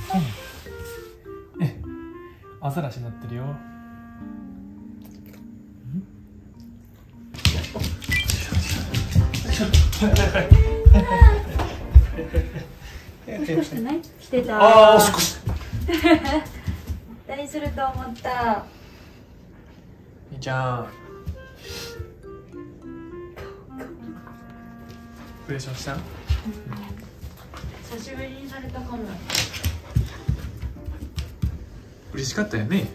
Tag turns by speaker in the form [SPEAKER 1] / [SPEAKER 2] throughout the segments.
[SPEAKER 1] アザラシになってるよ。
[SPEAKER 2] 少しくない？来てた。
[SPEAKER 1] ああ、少し。
[SPEAKER 2] 何すると思った？
[SPEAKER 1] みーちゃん。嬉しました？
[SPEAKER 2] 久しぶりにされたかも。
[SPEAKER 1] 嬉しかったよね。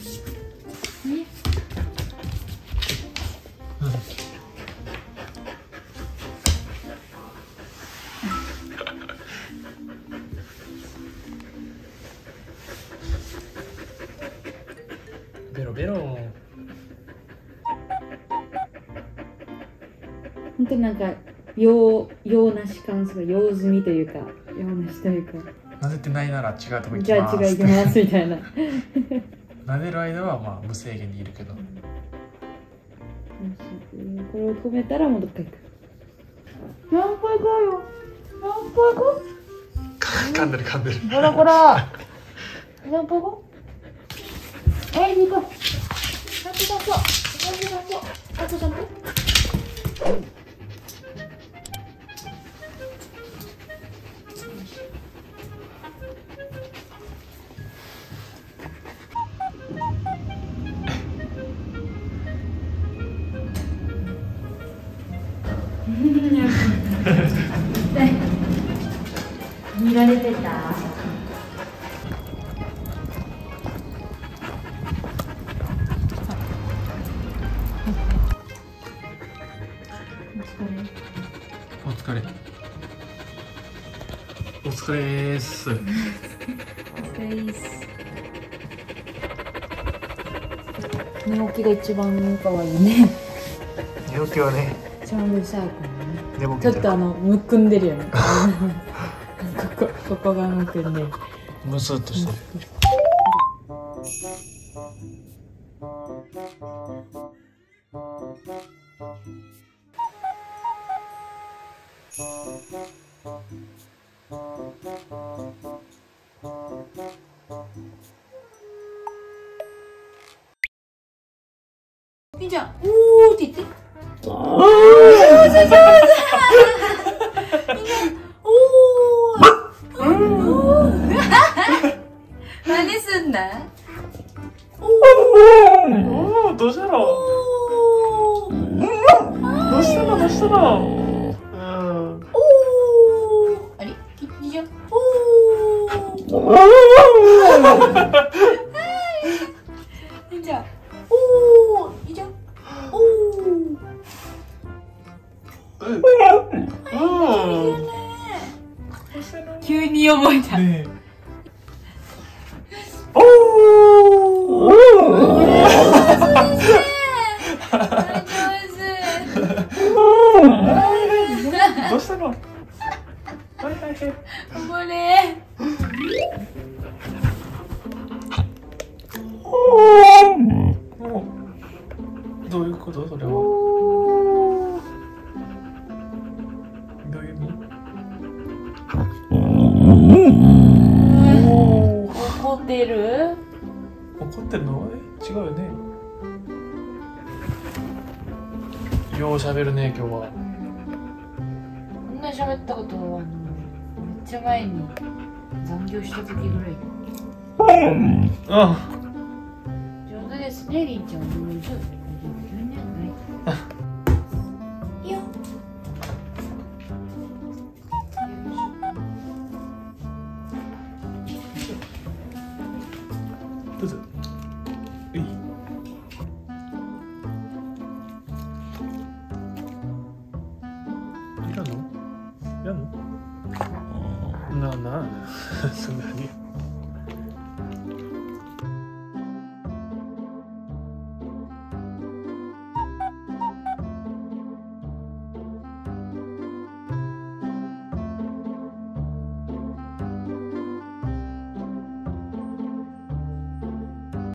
[SPEAKER 1] ベロベロ。
[SPEAKER 2] 本当なんか用なし感すごい用済みというか用なしというか。
[SPEAKER 1] 撫でてないなら違うとこ行きます。
[SPEAKER 2] じゃあ違う行きますみたいな。
[SPEAKER 1] 撫でる間はまあ無制限にいるけど。
[SPEAKER 2] これを止めたらもうどっか行く。何回かよ。何回か。
[SPEAKER 1] 噛んでる噛んでる。
[SPEAKER 2] ほらほら。何回か。行こう。ちゃんとちゃんと。ちゃんとちゃんと。見られてた？
[SPEAKER 1] お疲れ。お疲れーす。
[SPEAKER 2] お疲れです。寝起きが一番可愛いね。
[SPEAKER 1] 寝起きはね。
[SPEAKER 2] 一番うるさいからね。
[SPEAKER 1] でも
[SPEAKER 2] ちょっとむくんでるよね。ここがむくんでる。
[SPEAKER 1] ムスッとしてる。
[SPEAKER 2] みーちゃん、おーって言って。おー、上手。何すんだ？
[SPEAKER 1] おお、どうしたの？どうしたの？どうしたの？
[SPEAKER 2] おー、あれ？キッチンじゃん。おー。じゃあ、おー、いいじゃん。おー。急に覚えた。
[SPEAKER 1] ねえ。どうしたの？はいはいはい。
[SPEAKER 2] これ。
[SPEAKER 1] どういうこと？それは。どういう意味？
[SPEAKER 2] 怒ってる？
[SPEAKER 1] 怒ってるの？違うよね。よう喋るね今日は。
[SPEAKER 2] こんな喋ったことめっちゃ前に残業した時ぐらい。上手ですね、りんちゃん。上手。いいよ。
[SPEAKER 1] どうぞ。いい。いらんの？いらんの？なあ。そんなに。